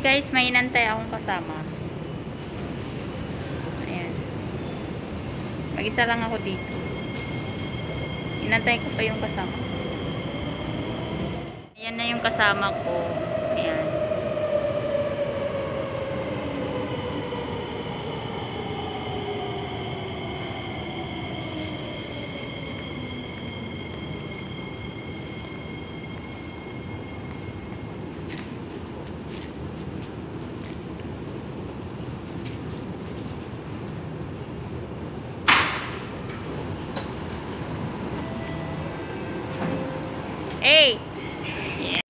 guys, may inantay akong kasama. Ayan. Mag-isa lang ako dito. Inantay ko pa yung kasama ko. Ayan na yung kasama ko. Ayan. Hey! Yeah.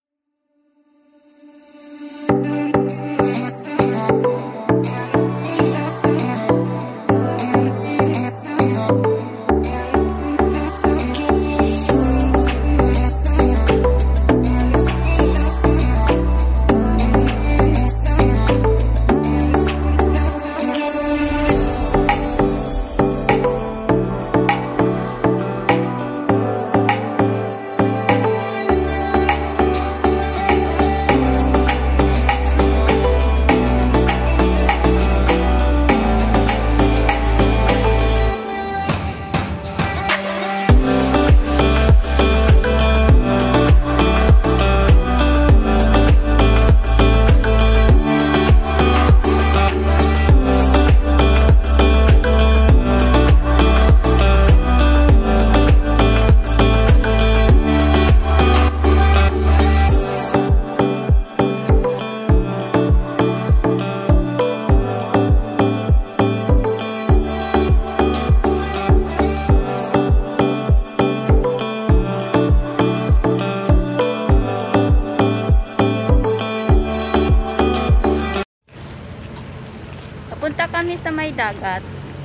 Punta kami sa may dagat.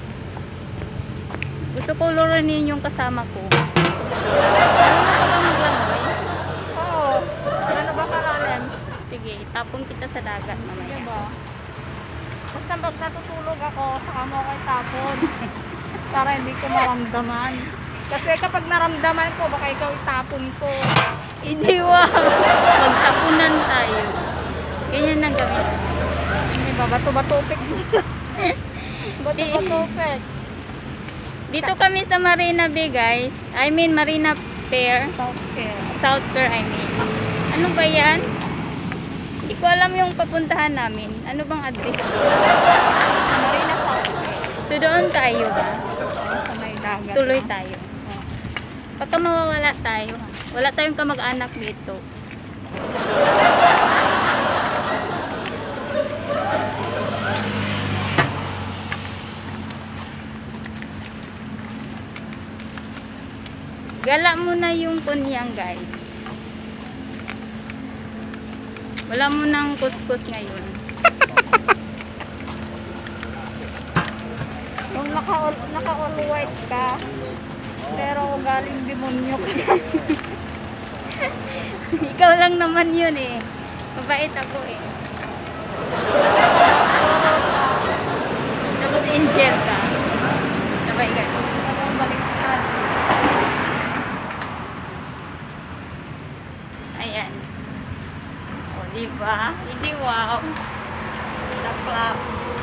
Gusto ko lurunin yung kasama ko. Ano ka ba maglangoy? Oo. Ano ba karalan? Sige, itapon kita sa dagat mamaya. Diba? Basta pag natutulog ako, saka mo ako itapon. Para hindi ko maramdaman. Kasi kapag naramdaman ko, baka ikaw itapon ko. Hindi, wow! Magtapunan tayo. Ganyan ang gawin. Diba? Bato-batopik. Bato-batopik. Dito kami sa Marina Bay, guys. I mean, Marina Pier. South Pier, I mean. Ano ba yan? Hindi ko alam yung papuntahan namin. Ano bang address? Marina South Pier. So, doon tayo ba? Sa may dagat. Tuloy tayo. Baka mawawala tayo. Wala tayong kamag-anak dito. Gala mo na yung kunyang, guys. Wala mo nang kuskus ngayon. Kung naka-all white ka, pero galing demonyo ka. Ikaw lang naman yun eh. Mabait ako eh. Tapos angel ka. Sabay ka. Anong baliktad? Ayan. O, diba? Hindi wow. Taklap.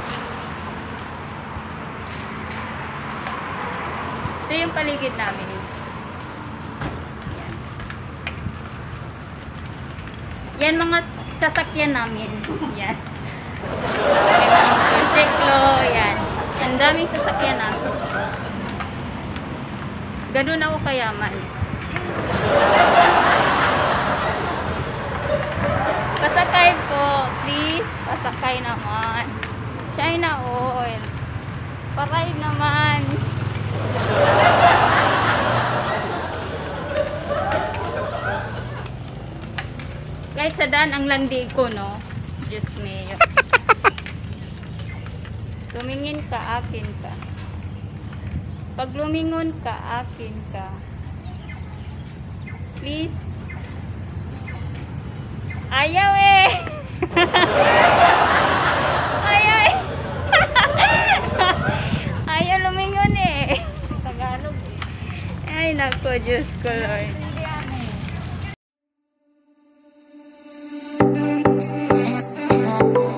Ito yung paligid namin. Yan. Yan mga sasakyan namin. Yan. May mga motorsiklo. Yan. Ang daming sasakyan namin. Ganun ako kayaman. Pasakay po, please. Pasakay naman. China oil. Paray naman. Kahit sa daan ang landi ko, no? Diyos me. Tumingin ka, akin ka. Pag lumingon ka, akin ka. Please. Ayaw eh. Ayaw eh. Ayaw lumingon eh. Tagalog eh. Ay nako, Diyos ko Lord. Hindi yan eh.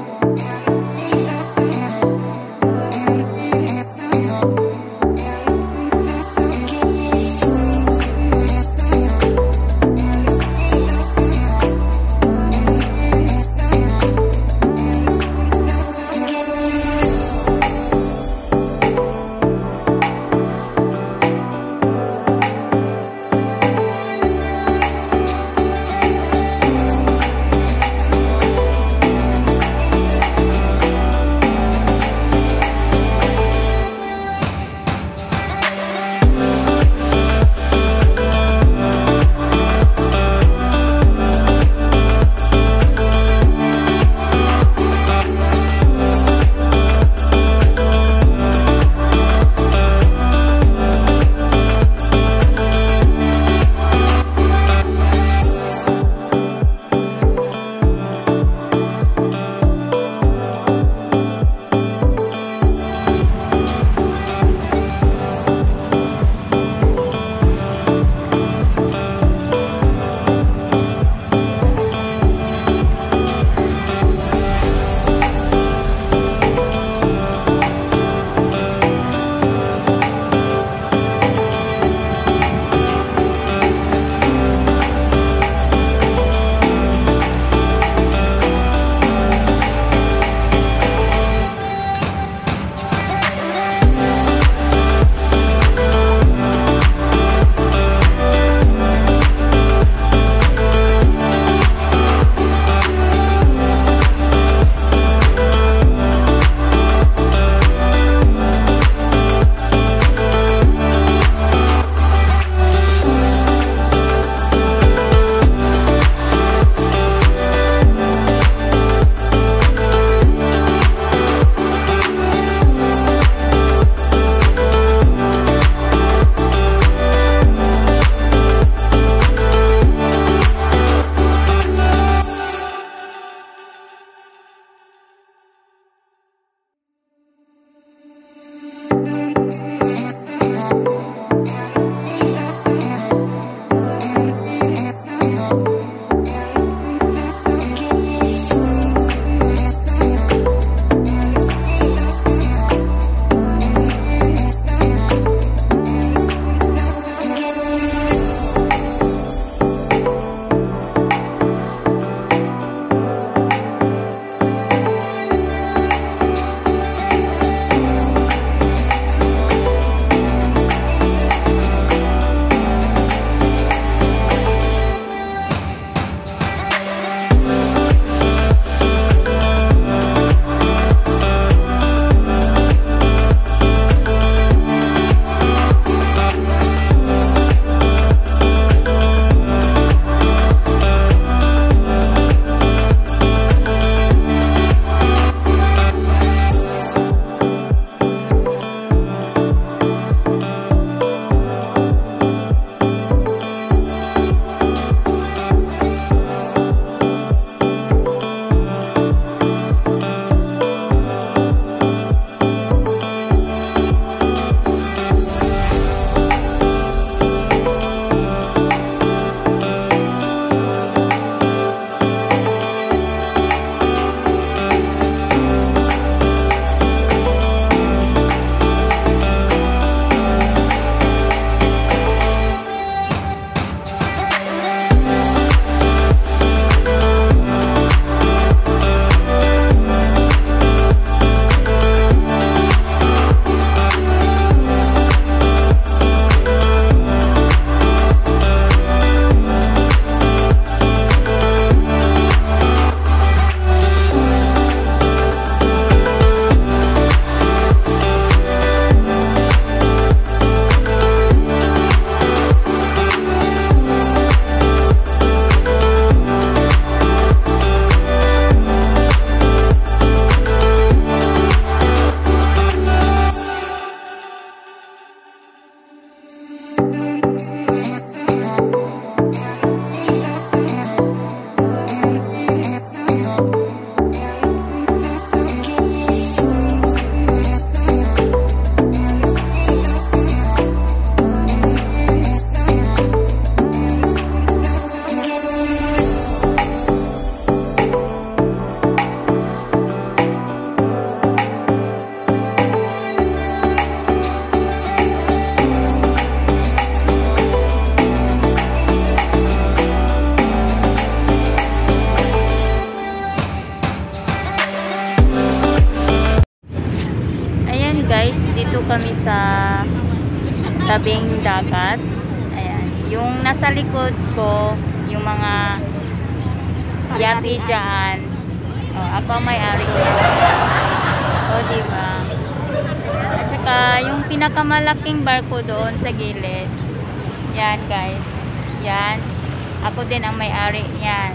Dito kami sa tabing dagat. Ayan. Yung nasa likod ko, yung mga yati dyan. Oh, ako may-ari ko. O, diba? At saka, yung pinakamalaking barko doon sa gilid. Yan, guys. Yan. Ako din ang may-ari yan.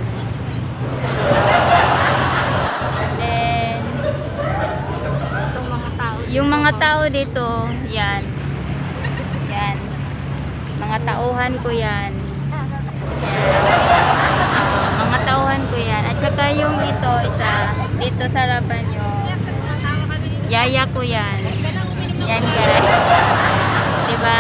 Then, Itong mga tao. yung mga tao dito, yan. Yan. Mga tauhan ko yan. Mga tauhan ko yan. At saka yung ito, isa, dito sa harapan nyo, yaya ko yan. Yan, guys. Diba?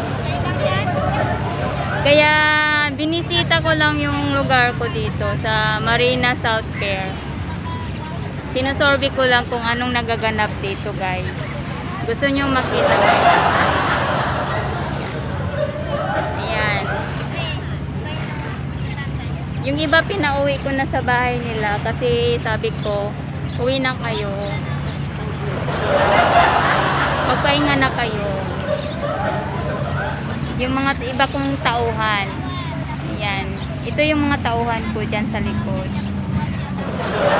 Kaya, binisita ko lang yung lugar ko dito sa Marina South Pier. Sinusorby ko lang kung anong nagaganap dito, guys. Gusto nyo makita, guys? Ayan. Yung iba pinauwi ko na sa bahay nila kasi sabi ko, uwi na kayo. Magpahinga na kayo. Yung mga iba kong tauhan. Ayan. Ito yung mga tauhan ko dyan sa likod.